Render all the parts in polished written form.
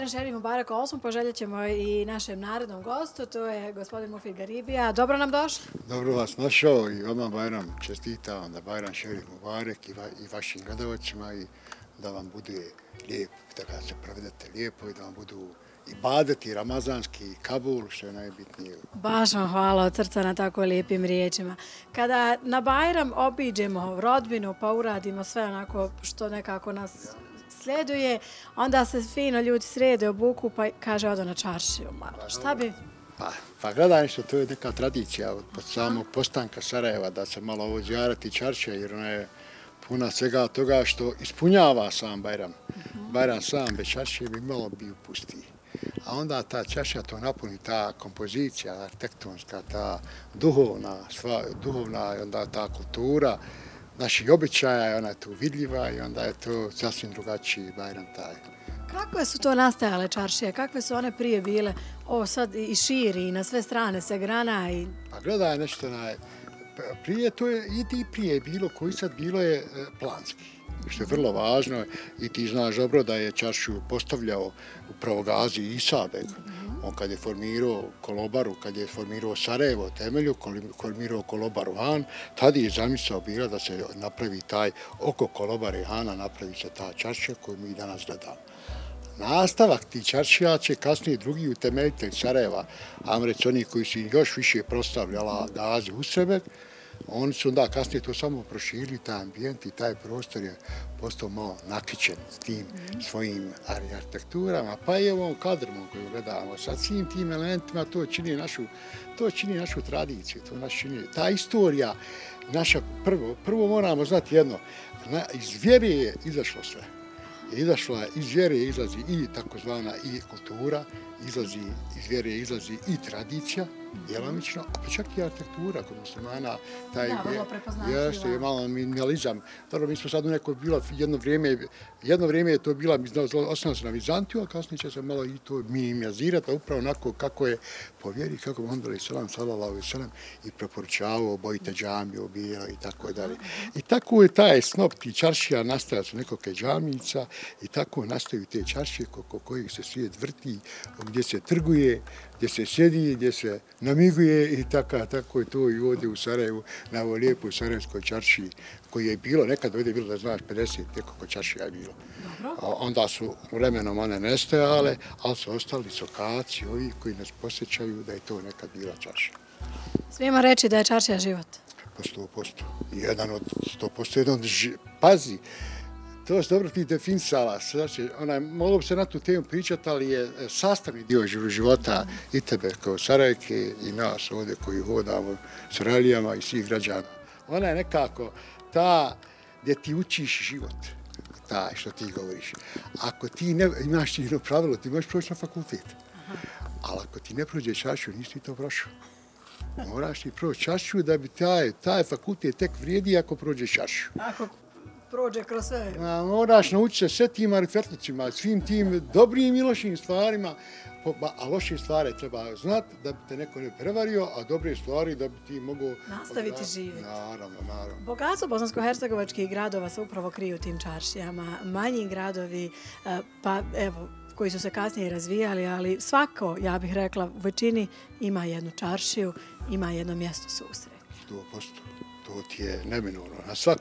Bajram Šerif Mubarak Olsun poželjet ćemo i našem narodnom gostu, to je gospodin Mufid Garibija. Dobro nam došli. Dobro vas našao i vama Bajram čestitam da Bajram Šerif Mubarak i vašim gledalcima i da vam bude lijep, da se provedete lijepo i da vam budu i badeti ramazanski i Kabul, što je najbitnije. Baš vam hvala od srca na tako lijepim riječima. Kada na Bajram obiđemo rodbinu pa uradimo sve onako što nekako nas slijeduje, onda se fino ljudi srede, obuku pa kaže odo na čaršiju malo. Šta bi? Pa gledaj nešto, to je neka tradicija od samog postanka Sarajeva da se malo ovo zjarati čaršija jer ona je puna svega toga što ispunjava sam Bajram. Bajram sam bez čaršije bi malo bio pustiji. A onda ta čaša to napuni, ta kompozicija arhitektonska, ta duhovna i onda ta kultura naših običaja, ona je tu vidljiva i onda je to sasvim drugačiji Bajram taj. Kakve su to nastajale čaršije? Kakve su one prije bile? Ovo sad i širi i na sve strane se grana i... Pa gledaj nešto, prije to je i prije bilo, koji sad bilo je planski. Što je vrlo važno i ti znaš dobro da je čaršiju postavljao upravo Gazi Isabek. On kad je formirao Kolobaru, kad je formirao Sarajevo temelju, formirao Kolobaru Han, tada je zamisao bila da se napravi taj oko Kolobare Hana, napravi se ta čaršija koju mi danas gledamo. Nastavak ti čaršija će kasnije drugi utemeljitelj Sarajeva, Amrec, oni koji su još više prostavljala Gazi Usrebek, oni su onda kasnije to samo proširili, taj ambijent i taj prostor je postao malo nakićen s tim svojim arhitekturama, pa i ovom kadrmom koju gledamo. Sa svim tim elementima to čini našu tradiciju, to nas čini. Ta istorija naša, prvo moramo znati jedno, iz vjere je izašlo sve. Iz vjere izlazi i takozvana i kultura, iz vjere izlazi i tradicija, djelomično, a čak i arhitektura kod muslimana. Vrlo prepoznatljiva. Jeste, je malo minimalizam. Dobro, mi smo sad u nekoj bilo jedno vrijeme je to bila, osnovno se na Vizantiju, a kasnije će se malo i to minimalizirati, upravo onako kako je po vjeri, kako je Muhammed sallallahu alejhi ve sellem i preporučavao, obojite džamiju, bijelo i tako dalje. I tako je taj snop ti čaršija nastaja su nekoliko džamijica i tako nastaju te čaršije oko kojih se svijet vrti, gdje se trguje, gdje se sjedi, gdje se namiguje i tako je to i ovdje u Sarajevu, na ovoj lijepoj sarajevskoj čaršiji, koji je bilo, nekad ovdje je bilo da znaš 50 nekoliko čaršija je bilo. Onda su vremenom one nestajale, ali su ostali sokaci, ovi koji nas posjećaju da je to nekad bila čaršija. Smijemo reći da je čaršija život? Po 100%. Jedan od 100%. Pazi, to se dobro ti definisala. Znači, moglo bi se na tu temu pričati, ali je sastavni dio života i tebe kao Sarajevke i nas ovdje koji hodamo s relijama i svih građana. Ona je nekako ta gdje ti učiš život, taj što ti govoriš. Ako ti imaš jedno pravilo, ti možeš proći na fakultet. Ali ako ti ne prođeš čaršiju, nisi ti to prošao. Moraš ti proći čaršiju da bi taj fakultet tek vrijedi ako prođeš čaršiju. Ako prođe kroz sve. Moraš naučiti se sve tim marifetlicima, svim tim dobrim i lošim stvarima, a loše stvari treba znati da bi te neko ne prevario, a dobre stvari da bi ti mogao nastaviti živjeti. Naravno. Bogatstvo bosansko-hercegovačkih gradova se upravo kriju tim čaršijama. Manji gradovi, pa evo, koji su se kasnije razvijali, ali svako, ja bih rekla, u većini ima jednu čaršiju, ima jedno mjesto susreta. 100%. To ti je neminovno.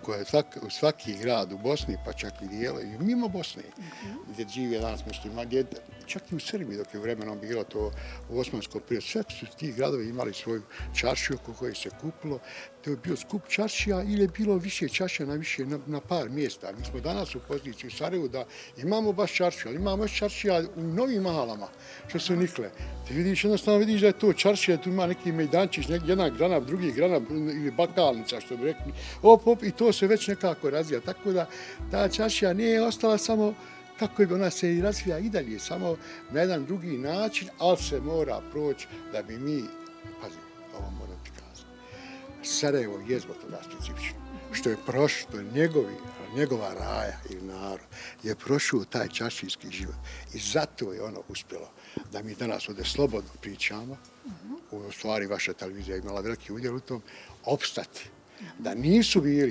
U svaki grad u Bosni, pa čak i dijela, i mimo Bosne, gdje žive danas muslima, čak i u Srbiji dok je vremenom bilo to u osmanskom periodu, sve su ti gradovi imali svoju čaršiju oko koje se kupilo. To je bio skup čaršija ili je bilo više čaršija na par mjesta. Mi smo danas u poziciji u Sarajevu da imamo baš čaršiju, ali imamo još čaršija u novim mahalama, što su nikle. Ti jednostavno vidiš da je to čaršija, tu ima neki mejdančić, jedna grana, drugi grana ili bakalnica, što bi rekli, i to se već nekako razvija. Tako da ta čaršija nije ostala samo kako je ona se i razvija i dalje, samo na jedan drugi način, ali se mora proći da bi mi, pazi, ovo moram ti kazati, Sarajevo je zbog toga specifično, što je prošlo, to je njegova raja ili narod, je prošao taj čaršijski život i zato je ono uspjelo da mi danas ovdje slobodno pričamo, u stvari vaša televizija imala veliki udjel u tom, opstati, da nisu bili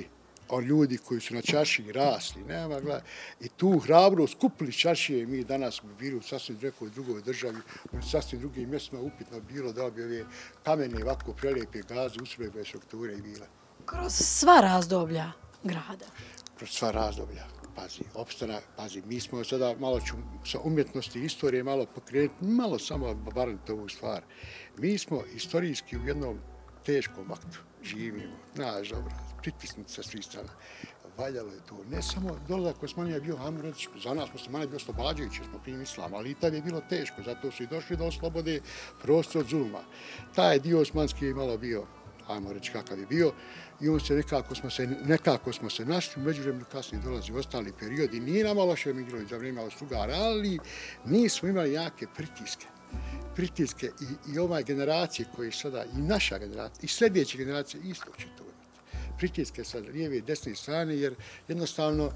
ljudi koji su na čaršiji rasli, nema gleda. I tu hrabrost kupili čaršije, mi danas bi bili u sasvim nekoj drugoj državi, u sasvim drugim mjestima upitno bilo da bi ove kamene ovako prelijepe gaze, usredbe strukture i bile. Kroz sva razdoblja grada. Kroz sva razdoblja. Pazi, opstana, pazi, mi smo sada malo ću sa umjetnosti i istorije malo pokrenuti, malo samo barati ovu stvar. Mi smo istorijski u jednom teškom aktu živimo, znaš, dobro, pritisnuti sa svih strana. Valjalo je to. Ne samo dolazak Osmanija je bio, hajmo reći, za nas Osmanija je bio oslobađajući, jer smo primi islam, ali i tad je bilo teško, zato su i došli da oslobode prostor od zuluma. Taj dio osmanski je malo bio, hajmo reći kakav je bio, i on se nekako smo se našli, u međuvremenu kasnije dolazi ostali periodi. Nije nama loše emigrali za vrijeme Austro-Ugara, ali mi smo imali jake pritiske i ova generacija koji sada, i naša generacija, i sljedeće generacije isto će to imati. Pritiske sa lijeve i desne strane, jer jednostavno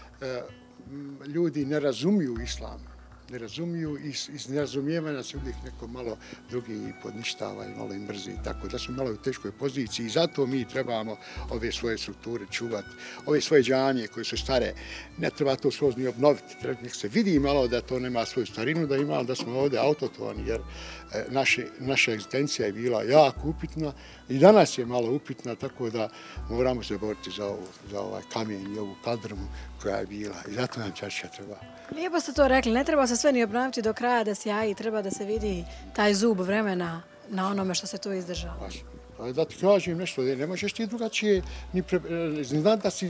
ljudi ne razumiju islam. Ne razumiju i iz nerazumijevanja se uvijek neko malo drugi podništava i malo im mrzi. Tako da smo malo u teškoj poziciji i zato mi trebamo ove svoje strukture čuvati, ove svoje džamije koje su stare. Ne treba to skroz ni obnoviti. Nek se vidi malo da to nema svoju starinu, da smo ovdje autotoni, jer naša egzistencija je bila jako upitna i danas je malo upitna, tako da moramo se boriti za ovaj kamen i ovu kaldrmu koja je bila i zato nam čaršija treba. Lijepo ste to rekli, ne treba se sve ni obnaviti do kraja da sjaji, treba da se vidi taj zub vremena na onome što se to izdržalo. Da ti kažem nešto, ne možeš ti drugačije ni znati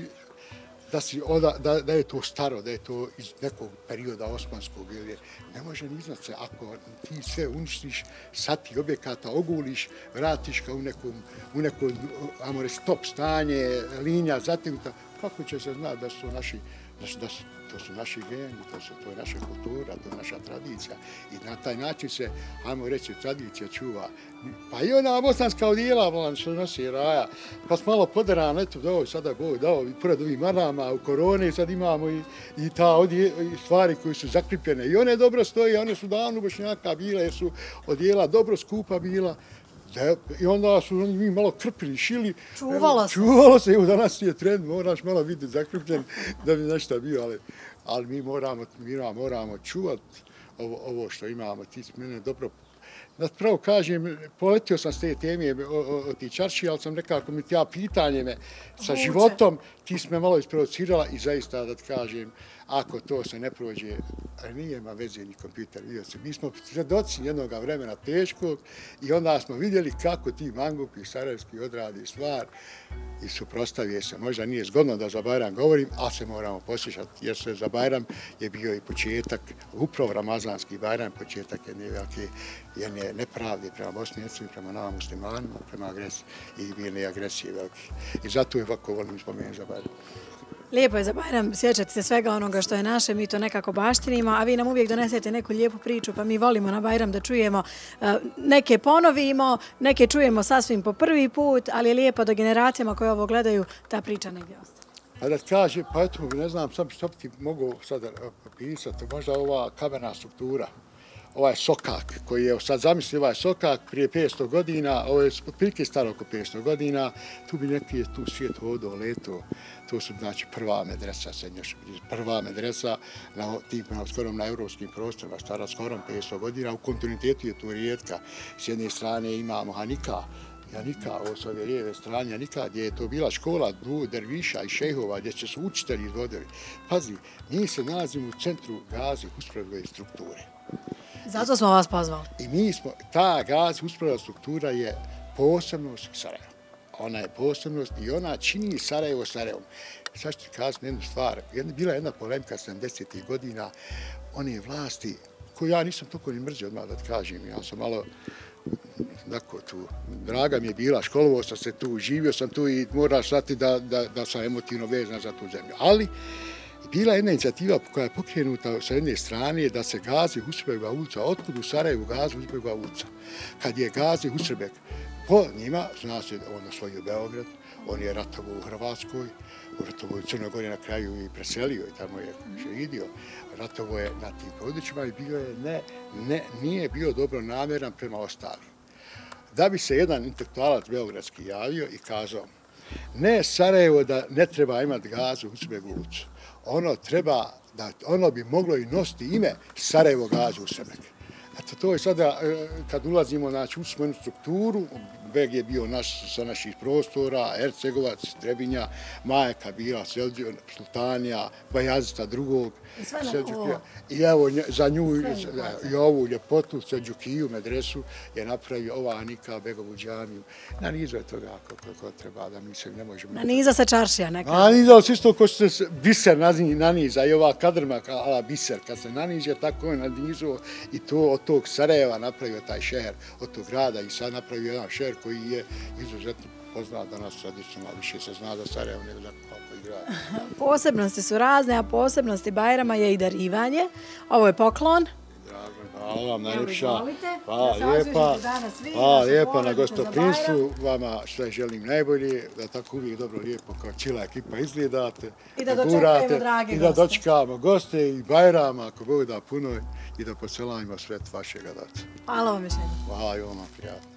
da je to staro, da je to iz nekog perioda osmanskog, ili ne može ni znati se ako ti sve uništiš, sati objekata, oguliš, vratiš ga u neko, ajmo reći, top stanje, linija zategnuta, kako će se znati da su to su naši geni, to je naša kultura, to je naša tradicija. I na taj način se, ajmo reći, tradicija čuva. Pa i ona bosanska odjela, što nosi raja, pa smo malo poderano, eto, dao sada Bog dao, pored ovih marama u korone, sad imamo i stvari koje su zakripljene. I one dobro stoje, one su davno Bošnjaka bile, jer su odjela dobro skupa bila. I onda su mi malo krpili, šili. Čuvalo se. Evo danas je trend, moraš malo biti zakrpljen da bi nešto bio, ali mi moramo čuvati ovo što imamo. Ti si mene dobro... Da pravo kažem, poletio sam s te teme o ti čaršiji, ali sam rekao, ako mi tja pitanje me sa životom, ti si me malo isprovocirala i zaista da ti kažem, ako to se ne prođe, nije ima veze ni kompjuter, vidio se. Mi smo svjedoci jednog vremena teškog i onda smo vidjeli kako ti mangupi sarajevski odradi stvar i suprostavije se. Možda nije zgodno da za Bajram govorim, ali se moramo posjećati, jer se za Bajram je bio i početak, upravo Ramazanski Bajram, početak jedne nepravde prema Bosni i Hercegovini, prema nama muslimanima, prema agresiji i mirne agresije velike. I zato je ovako volim spomenuti za Bajram. Lijepo je za Bajram sjećati se svega onoga što je naše, mi to nekako baštinimo, a vi nam uvijek donesete neku lijepu priču, pa mi volimo na Bajram da čujemo, neke ponovimo, neke čujemo sasvim po prvi put, ali je lijepo da generacijama koje ovo gledaju ta priča negdje ostane. Pa da kaže, pa eto, ne znam, što bi ti mogu sad opisati, možda ova kamena struktura, ovaj sokak koji je, sad zamisli ovaj sokak prije 500 godina, ovo je otprilike staro oko 500 godina, tu bi neki tu svijet hodao, leto, to su znači prva medresa skoro na evropskim prostorima, stara skoro 500 godina, u kontinuitetu je to rijetka. S jedne strane imamo Janika, ovo s ove lijeve strane Janika, gdje je to bila škola derviša i šehova, gdje će se učitelji izvodili. Pazi, mi se nalazimo u centru Gazi Husrevove strukture. Zato smo vas pozvali. I mi smo, ta Gazi Husrevova struktura je posebnost Sarajeva. Ona je posebnost i ona čini Sarajevo Sarajevom. Sad ću ti kazati jednu stvar. Bila je jedna polemika 70. godina, one vlasti, koju ja nisam toliko ni mrzio odmah da ti kažem. Ja sam malo, tako tu, draga mi je bila, školovao sam se tu, živio sam tu i moraš znati da sam emotivno vezan za tu zemlju. Ali bila je jedna inicijativa koja je pokrenuta sa jedne strane da se Gazi Husrebekova ulica, otkud u Sarajevu Gazi Husrebekova ulica. Kad je Gazi Husrebek po njima, zna se, on osvojio Beograd, on je ratovao u Hrvatskoj, ratovao u Crnoj Gori na kraju i preselio i tamo je šehidio. Ratovao je na tim područjima i nije bio dobro namjeran prema ostalim. Da bi se jedan intelektualac beogradski javio i kazao, Ne Sarajevo da ne treba imati gazu u Uzbegucu. Ono bi moglo i nositi ime Sarajevo gazu u Sebek. Eto, to je sada, kad ulazimo u svojnu strukturu, Beg je bio sa naših prostora, Ercegovac, Trebinja, Majka bila, Sultanija, Bajazita drugog, i evo za nju i ovu ljepotu, Selđukiju, medresu, je napravio ova Anika Begovu džamiju. Nanizao je toga kako treba, da mi se ne možemo... Naniza se čaršija neka. Nanizao se isto ko što se biser naniza i ova kadrma, ala biser, kad se naniže, tako je nanizao i to od tog Sarajeva napravio taj šeher, od tog grada i sad napravio jedan šeher koji je izuzetno poznat danas tradicionalno, više se zna za Sarajevo nego za koji grad. Posebnosti su razne, a posebnosti Bajrama je i darivanje. Ovo je poklon. Hvala vam najljepša. Hvala lijepa. Hvala lijepa na gostoprimstvu. Vama sve želim najbolje, da tako uvijek dobro lijepo kao cijela ekipa izgledate. I da dočekajmo drage goste. I da dočekamo goste i Bajrama, ako Bog da puno, i da poselamimo svet vašega data. Hvala vam još jednom. Hvala i vama, prijatno.